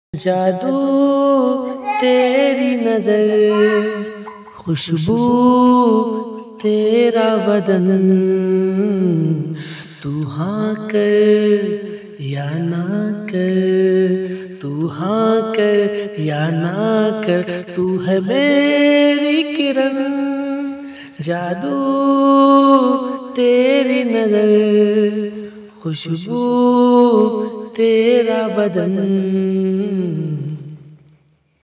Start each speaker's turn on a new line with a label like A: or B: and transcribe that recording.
A: जादू तेरी नजर, खुशबू तेरा बदन, तू हाँ कर या ना कर, तू हाँ कर या ना कर, तू है मेरी किरण। जादू तेरी नजर, खुशबू तेरा बदन।